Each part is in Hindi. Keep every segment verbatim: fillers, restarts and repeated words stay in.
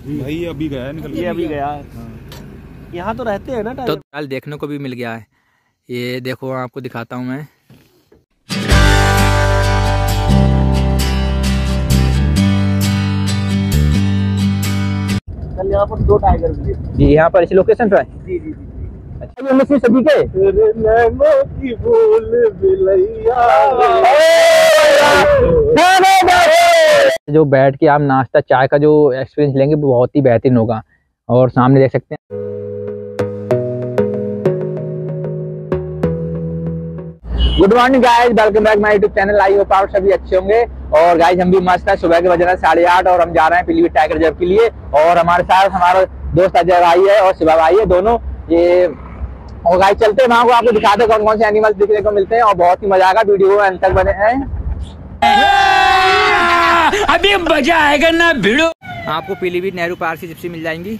भाई अभी गया निकल ये अभी गया है। यहाँ तो रहते हैं ना तो कल देखने को भी मिल गया है। ये देखो आपको दिखाता हूँ मैं। कल यहाँ पर दो टाइगर मिले जी, यहाँ पर इस लोकेशन पर। जी जी जी। अच्छा, ये उन्नीस सदी के की बोल जो बैठ के आप नाश्ता चाय का जो एक्सपीरियंस लेंगे वो बहुत ही बेहतरीन होगा। और सामने देख सकते हैं। Good morning guys, welcome back my YouTube channel. I hope आप सभी अच्छे होंगे। और गाइस हम भी मस्त है। सुबह के बज रहे हैं साढ़े आठ और हम जा रहे हैं पीलीभीत टाइगर रिजर्व के लिए। और हमारे साथ हमारा दोस्त अजय भाई है और शिवा भाई है, दोनों ये। और गाइस चलते हैं वहां को, आपको दिखाते हैं कौन कौन से एनिमल्स दिखने को मिलते हैं और बहुत ही मजा आएगा। वीडियो अंत तक बने हैं, अभी मजा आएगा ना भिड़ो। आपको पीलीभीत नेहरू पार्क से जिप्सी मिल जाएंगी।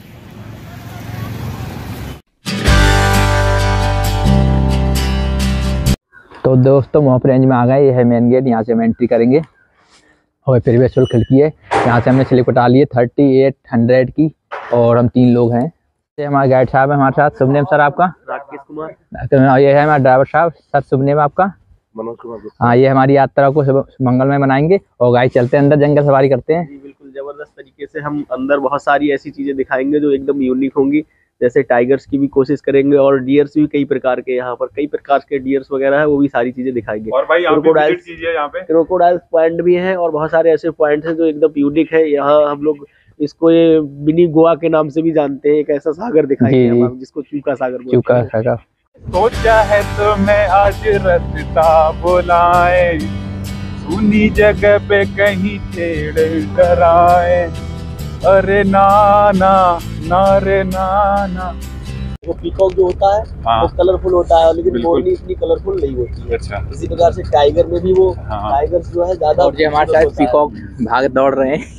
तो दोस्तों मोहप रेंज में आ गए। ये है मेन गेट, यहाँ से हम एंट्री करेंगे। और फिर भी शुल्क खिड़की है, यहाँ से हमने स्लिप कटा ली है थर्टी एट हंड्रेड की। और हम तीन लोग हैं। ये हमारे गाइड साहब है हमारे साथ। शुभ नेम सर आपका? राकेश कुमार। ये है हमारा ड्राइवर साहब। सर शुभ नेम आपका? मनोज कुमार। हाँ, ये हमारी यात्रा को मंगलमय बनाएंगे। और गाइड चलते हैं अंदर, जंगल सवारी करते हैं। जी बिल्कुल जबरदस्त तरीके से हम अंदर बहुत सारी ऐसी चीजें दिखाएंगे जो एकदम यूनिक होंगी। जैसे टाइगर्स की भी कोशिश करेंगे और डियर्स भी कई प्रकार के, यहाँ पर कई प्रकार के डियर्स वगैरह है, वो भी सारी चीजें दिखाएंगे। और भाई क्रोकोडाइल यहाँ पे क्रोकोडाइल पॉइंट भी है और बहुत सारे ऐसे पॉइंट हैं जो एकदम यूनिक है। यहाँ हम लोग इसको ये मिनी गोवा के नाम से भी जानते हैं। एक ऐसा सागर दिखाएंगे हम जिसको चूका सागर बोलते हैं। चूका सागर। सोचा है तो मैं आज रास्ता बुलाए, सुनी जगह पे कहीं छेड़ कराए। अरे नाना नारे नाना। वो पीकॉक जो होता है हाँ। वो कलरफुल होता है, लेकिन मोरनी इतनी कलरफुल नहीं होती है। अच्छा। इसी प्रकार से टाइगर में भी वो हाँ। टाइगर जो है ज्यादा। और जो हमारे साथ पीकॉक भाग दौड़ रहे हैं।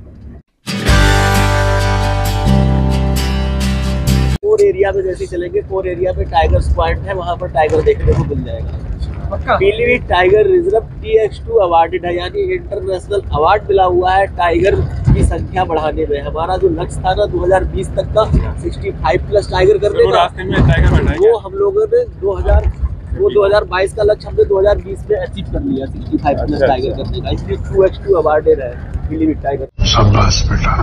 कोर एरिया में जैसे चलेंगे, कोर एरिया में टाइगर्स पॉइंट है, वहाँ पर टाइगर देखने को मिल जाएगा। Pilibhit tiger reserve T X two awarded है, यानी इंटरनेशनल अवार्ड मिला हुआ है टाइगर की संख्या बढ़ाने में। हमारा जो लक्ष्य था ना दो हज़ार बीस तक का पैंसठ प्लस टाइगर करने का, रास्ते में टाइगर बैठा है वो हम लोगों ने दो हज़ार वो दो हज़ार बाईस का लक्ष्य हमने दो हज़ार बीस में अचीव कर लिया पैंसठ प्लस टाइगर करने का। इसलिए टू एक्स टू अवार्डेड है पीलीभीत टाइगर। शाबाश बेटा।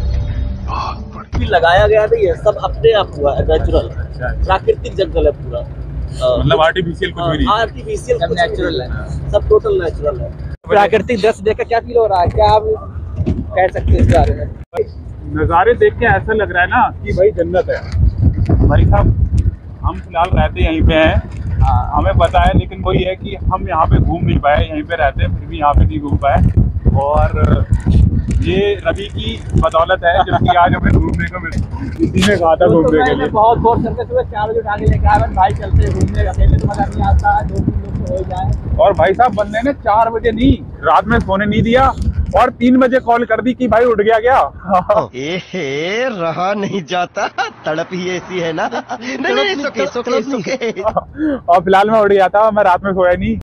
लगाया गया नहीं है, सब अपने आप हुआ है, नेचुरल प्राकृतिक जंगल है पूरा। मतलब आर्टिफिशियल कुछ भी नहीं, आर्टिफिशियल सब नेचुरल है, सब टोटल नेचुरल है। प्राकृतिक दृश्य देखकर क्या फील हो रहा है, क्या आप कह सकते हैं इस बारे में? नज़ारे देख के ऐसा लग रहा है ना कि भाई जन्नत है। भाई साहब हम फिलहाल रहते यहीं पे हैं, हमें पता है, लेकिन वही है कि हम यहाँ पे घूम नहीं पाए। यहीं पे रहते हैं फिर भी यहाँ पे नहीं घूम पाए। और ये रवि की बदौलत है क्योंकि आज हमें घूमने को मिला। इसी में कहा था घूमने के लिए। बहुत फोर्स करके सुबह चार बजे उठा के लेके आए भाई, चलते घूमने। अकेले तो मजा नहीं आता है, दो तीन लोग तो हो जाए। और भाई साहब बंदे ने चार बजे नहीं, रात में सोने नहीं दिया और तीन बजे कॉल कर दी कि भाई उठ गया क्या। एहे रहा नहीं जाता, तड़प ही ऐसी है ना। नहीं नहीं सुके सुके सुके। और फिलहाल मैं उठ गया था, मैं रात में सोया नहीं।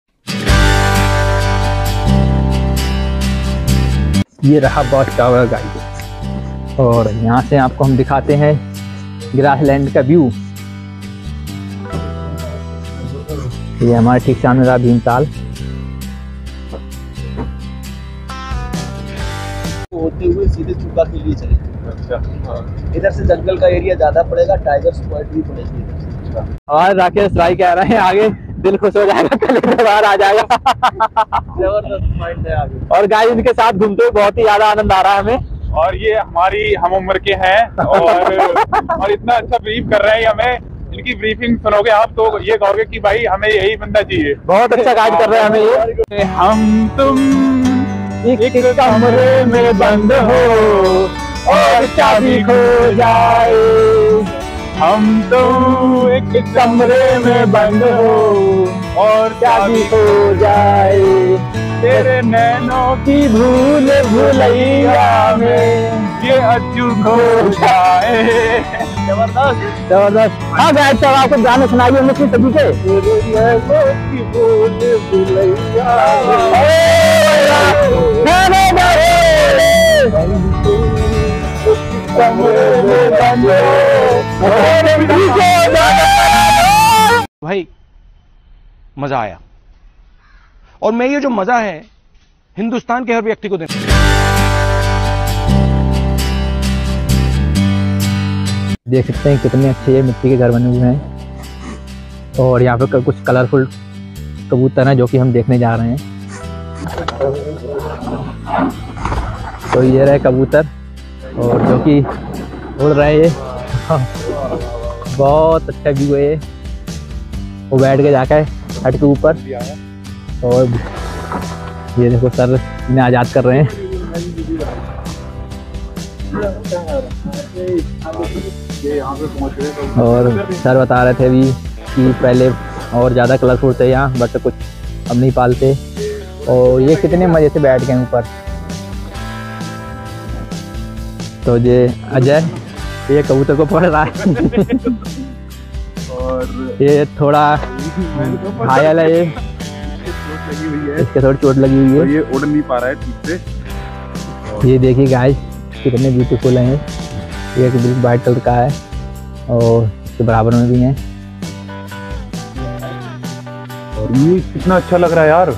ये रहा वॉच टावर गाइड। और यहाँ से आपको हम दिखाते हैं ग्रासलैंड का व्यू। ये हमारे ठीक सामने रहा भीमताल। होते हुए सीधे चूका के लिए चले। अच्छा। इधर से जंगल का एरिया ज्यादा पड़ेगा, टाइगर्स पॉइंट भी पड़ेगी। और राकेश राय कह रहे हैं आगे दिल खुश हो जाएगा, कल बाहर आ जाएगा। जबरदस्त पॉइंट है आगे। और गाइस इनके साथ घूमते हुए बहुत ही ज्यादा आनंद आ रहा है हमें। और ये हमारी हम उम्र के हैं और और इतना अच्छा ब्रीफ कर रहे हैं हमें। इनकी ब्रीफिंग सुनोगे आप तो ये कहोगे कि भाई हमें यही बंदा चाहिए। बहुत अच्छा गाइड कर रहे हैं हमें ये। हम तुम एक कमरे में बंद हो और चाबी खो जाए। हम तो एक कमरे में बंद हो और चाबी खो जाए। तेरे नैनों की भूल भुलैया में ये अज्जू खो जाए। जबरदस्त जबरदस्त। हाँ गाइड साहब आपको गाने सुनाइए उन्नीस सदी के। तेरे नैनों की भूल भुलैया में भाई मजा आया, और मैं ये जो मजा है हिंदुस्तान के हर व्यक्ति को देना। देख सकते हैं कितने अच्छे ये मिट्टी के घर बने हुए हैं, और यहाँ पे कुछ कलरफुल कबूतर हैं जो कि हम देखने जा रहे हैं। तो ये रहे कबूतर, और जो कि उड़ रहे हैं। बहुत अच्छा व्यू है ये। वो बैठ के जाकर हट के ऊपर, और ये देखो सर इन्हें आज़ाद कर रहे हैं। और सर बता रहे थे अभी कि पहले और ज़्यादा कलरफुल थे यहाँ, बट कुछ अब नहीं पालते। और ये कितने मज़े से बैठ गए ऊपर। तो ये अजय ये कबूतर को पकड़ रहा है। और ये थोड़ा घायल है, ये इसके थोड़ी चोट लगी हुई है, तो ये उड़ नहीं पा रहा है ठीक से। ये देखिए गाइस कितने ब्यूटीफुल हैं। ये एक बिल्कुल वाइट कलर का है, और इसके बराबर में भी हैं। और ये कितना अच्छा लग रहा है यार।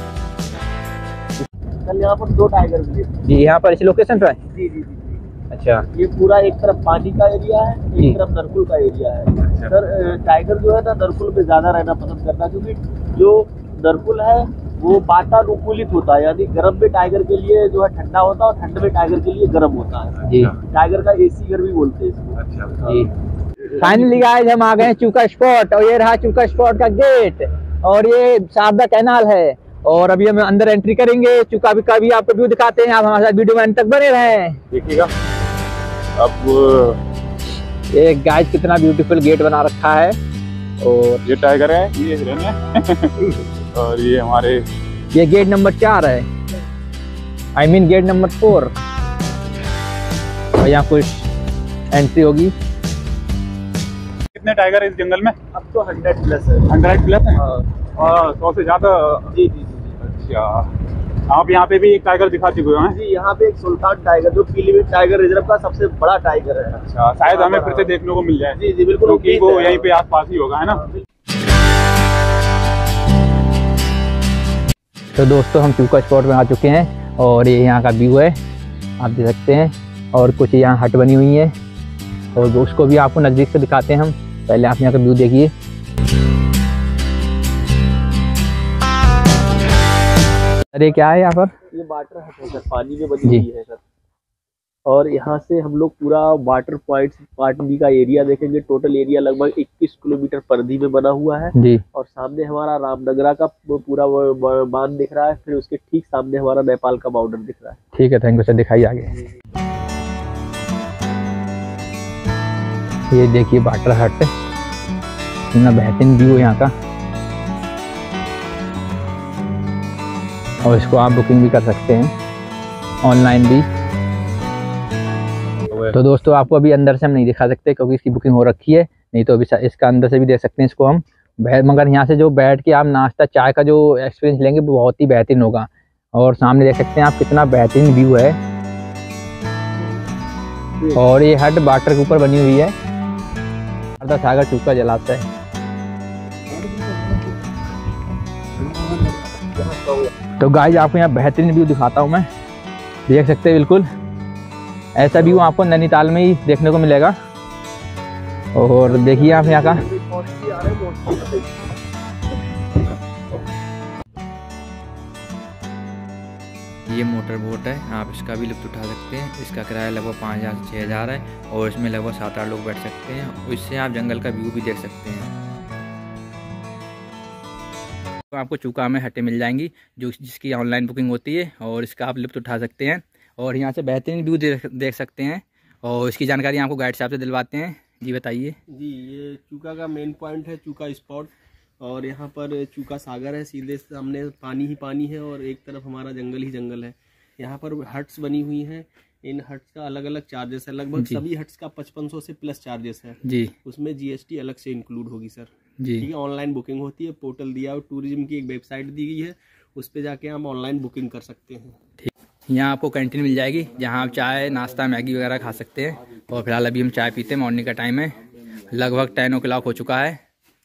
कल यहाँ पर दो टाइगर मिले। जी यहाँ पर इस लोकेशन पर है। जी जी जी। अच्छा, ये पूरा एक तरफ पानी का एरिया है, जी। एक तरफ नरकुल का एरिया है। सर टाइगर जो है ना नरकुल पे ज्यादा रहना पसंद करता है, क्योंकि जो नरकुल है वो वातानुकूलित होता है, यानी गर्म में टाइगर के लिए जो है ठंडा होता है, और ठंड में टाइगर के लिए गर्म होता है। जी टाइगर का एसी घर भी बोलते हैं इसको। अच्छा जी। फाइनली गाइस हम आ गए हैं चूका स्पॉट, और ये रहा चूका स्पॉट का गेट, और ये शारदा कैनाल है। और अभी हम अंदर एंट्री करेंगे, चूका भी का भी आपको व्यू दिखाते हैं। आप हमारे साथ वीडियो में अंत तक बने रहें। देखिएगा अब ये गाइस कितना ब्यूटीफुल गेट बना रखा है। और ये टाइगर है, ये हिरन है। और ये हमारे ये गेट नंबर चार है, I mean gate number four. और यहाँ कुछ एंट्री होगी। कितने टाइगर है इस जंगल में? अब तो हंड्रेड प्लस है। हंड्रेड प्लस है। हाँ। और सौ से ज्यादा। जी जी जी। अच्छा, आप यहाँ पे भी एक टाइगर दिखा चुके हैं? जी यहाँ पे एक सुल्तान टाइगर जो पीलीभीत टाइगर रिजर्व का सबसे बड़ा टाइगर है। अच्छा, शायद हमें फिर से देखने को मिल जाए। जी जी बिल्कुल, क्योंकि वो यहीं पे आसपास ही होगा, है ना? तो दोस्तों हम चूका स्पॉट में आ चुके हैं, और ये यहाँ का व्यू है, आप देख सकते हैं। और कुछ यहाँ हट बनी हुई है, और उसको भी आपको नज़दीक से दिखाते हैं हम। पहले आप यहाँ का व्यू देखिए। अरे क्या है यहाँ पर? ये वाटर हट है सर, पानी में बनी जी। हुई है सर। और यहाँ से हम लोग पूरा वाटर पॉइंट पार्ट बी का एरिया देखेंगे। टोटल एरिया लगभग इक्कीस किलोमीटर परिधि में बना हुआ है। जी। और सामने हमारा रामनगरा का पूरा वो बांध दिख रहा है, फिर उसके ठीक सामने हमारा नेपाल का बॉर्डर दिख रहा है। ठीक है, थैंक यू सर, दिखाइए आगे। ये देखिए वाटर हट, कितना बेहतरीन व्यू है यहाँ का। और इसको आप बुकिंग भी कर सकते हैं ऑनलाइन भी। तो दोस्तों आपको अभी अंदर से हम नहीं दिखा सकते क्योंकि इसकी बुकिंग हो रखी है, नहीं तो अभी इसका अंदर से भी देख सकते हैं इसको हम। मगर यहाँ से जो बैठ के आप नाश्ता चाय का जो एक्सपीरियंस लेंगे वो बहुत ही बेहतरीन होगा। और सामने देख सकते हैं आप कितना बेहतरीन व्यू है। और ये हट वाटर के ऊपर बनी हुई है, शारदा सागर चूका जलाशय। तो गाइस आपको यहाँ बेहतरीन व्यू दिखाता हूँ मैं, देख सकते हैं बिल्कुल ऐसा व्यू आपको नैनीताल में ही देखने को मिलेगा। और देखिए आप यहाँ का ये मोटर बोट है, आप इसका भी लुत्फ उठा सकते हैं। इसका किराया लगभग पाँच हज़ार से छः हज़ार है, और इसमें लगभग सात आठ लोग बैठ सकते हैं। और इससे आप जंगल का व्यू भी देख सकते हैं। तो आपको चूका में हटें मिल जाएंगी जो जिसकी ऑनलाइन बुकिंग होती है, और इसका आप लुत्फ उठा सकते हैं। और यहाँ से बेहतरीन व्यू देख देख सकते हैं, और इसकी जानकारी आपको गाइड साहब से दिलवाते हैं। जी बताइए। जी ये चूका का मेन पॉइंट है, चूका स्पॉट। और यहाँ पर चूका सागर है, सीधे सामने पानी ही पानी है, और एक तरफ हमारा जंगल ही जंगल है। यहाँ पर हट्स बनी हुई हैं, इन हट्स का अलग अलग चार्जेस है। लगभग सभी हट्स का पचपन सौ से प्लस चार्जेस है जी। उसमें जीएसटी अलग से इंक्लूड होगी सर जी। ठीक है। ऑनलाइन बुकिंग होती है, पोर्टल दिया और टूरिज्म की एक वेबसाइट दी गई है, उस पर जाके हम ऑनलाइन बुकिंग कर सकते हैं। यहाँ आपको कैंटीन मिल जाएगी जहाँ आप चाय नाश्ता मैगी वगैरह खा सकते हैं। और फिलहाल अभी हम चाय पीते हैं, मॉर्निंग का टाइम है, लगभग टेन ओ क्लॉक हो चुका है।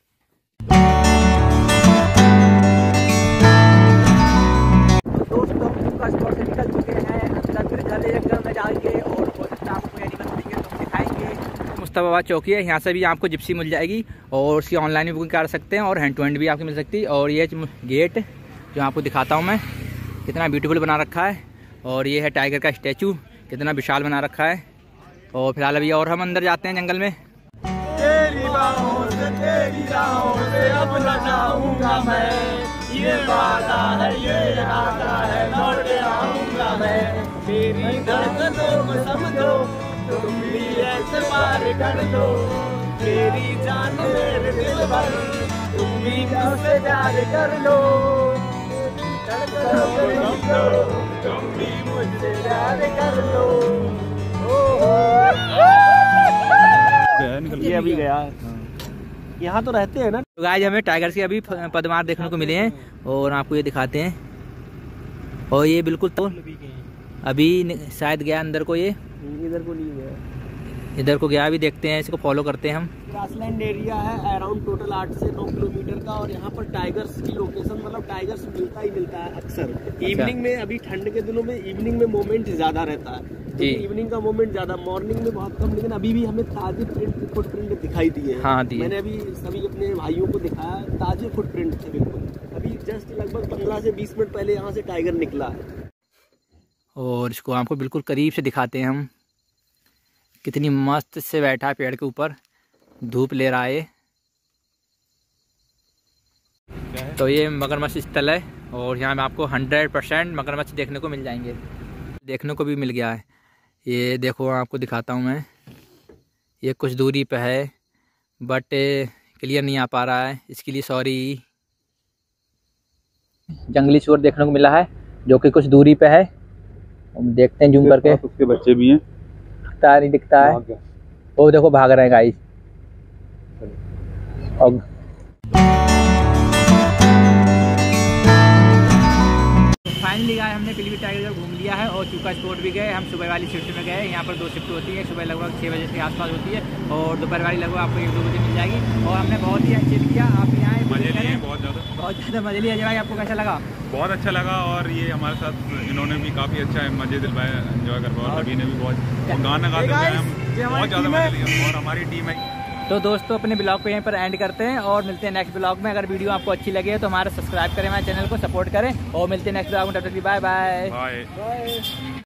दोस्तों का स्टोर से निकल चुके हैं, अंदर फिर घर एक घर में जाएंगे और आपको एनिमल देंगे तो दिखाएंगे। मुस्तफाबाद चौकी है, यहाँ से भी आपको जिप्सी मिल जाएगी और उसकी ऑनलाइन भी बुकिंग कर सकते हैं और हैंड टू हैंड भी आपको मिल सकती है। और ये गेट जो आपको दिखाता हूँ मैं, कितना ब्यूटीफुल बना रखा है। और ये है टाइगर का स्टैचू, कितना विशाल बना रखा है। और फिलहाल अभी और हम अंदर जाते हैं जंगल में। तेरी बाहों से तेरी राहों से अब न जाऊंगा मैं, ये वादा है ये इरादा है लौट आऊंगा मैं। मेरी धड़कनों को समझो, तुम भी एतबार कर लो, मेरी जान मेरे दिल भर तुम भी मुझसे प्यार कर लो। धड़कनों को समझो, तुम भी मुझसे प्यार कर लो। ये अभी गया है, यहाँ तो रहते हैं ना। तो गाइस हमें टाइगर से अभी पदमार देखने को मिले हैं और आपको ये दिखाते हैं। और ये बिल्कुल तो अभी शायद गया अंदर को, ये इधर को नहीं गया, इधर को गया। अभी देखते हैं, इसको फॉलो करते हैं हम। ग्रासलैंड एरिया है अराउंड टोटल आठ से नौ किलोमीटर का। और यहाँ पर टाइगर्स की लोकेशन, मतलब टाइगर्स मिलता ही मिलता है अक्सर। इवनिंग में, अभी ठंड के दिनों में इवनिंग में मोमेंट ज्यादा रहता है, तो इवनिंग का मोमेंट ज्यादा, मॉर्निंग में बहुत कम। लेकिन अभी भी हमें ताजे प्रिंट फुटप्रिंट दिखाई दिए हैं। हाँ, दिए। मैंने अभी सभी अपने भाइयों को दिखाया, ताजे फुटप्रिंट थे बिल्कुल। अभी जस्ट लगभग पंद्रह से बीस मिनट पहले यहाँ से टाइगर निकला है। और इसको आपको बिल्कुल करीब से दिखाते हैं हम, कितनी मस्त से बैठा है पेड़ के ऊपर, धूप ले रहा है। तो ये मगरमच्छ स्थल है और यहाँ में आपको हंड्रेड परसेंट मगरमच्छ देखने को मिल जाएंगे, देखने को भी मिल गया है। ये देखो आपको दिखाता हूँ मैं, ये कुछ दूरी पे है बट क्लियर नहीं आ पा रहा है, इसके लिए सॉरी। जंगली सुअर देखने को मिला है जो कि कुछ दूरी पे है, हम देखते हैं जूम करके। उसके बच्चे भी हैं, दिखता नहीं दिखता है, वो देखो भाग रहे हैं गाइस। और फाइनली गाय हमने पीलीभीत टाइगर जब घूम लिया है और चूका स्पॉट भी गए। हम सुबह वाली शिफ्ट में गए, यहाँ पर दो शिफ्ट होती है, सुबह लगभग छः बजे के आसपास होती है और दोपहर वाली लगभग आपको एक दो बजे मिल जाएगी। और हमने बहुत ही अच्छे किया, आप यहाँ मजे लिए बहुत ज़्यादा बहुत ज़्यादा मजे लिए। अजय भाई आपको कैसा लगा? बहुत अच्छा लगा। और ये हमारे साथ इन्होंने भी काफ़ी अच्छा मजे दिलवाए, एंजॉय कर पाए। और सभी ने भी बहुत गाना गाते हुए हम बहुत ज़्यादा मजे लिए और हमारी टीम है। तो दोस्तों अपने ब्लॉग को यहीं पर एंड करते हैं और मिलते हैं नेक्स्ट ब्लॉग में। अगर वीडियो आपको अच्छी लगे तो हमारा सब्सक्राइब करें, हमारे चैनल को सपोर्ट करें और मिलते हैं नेक्स्ट ब्लॉग में। तब तक बाय बाय बाय।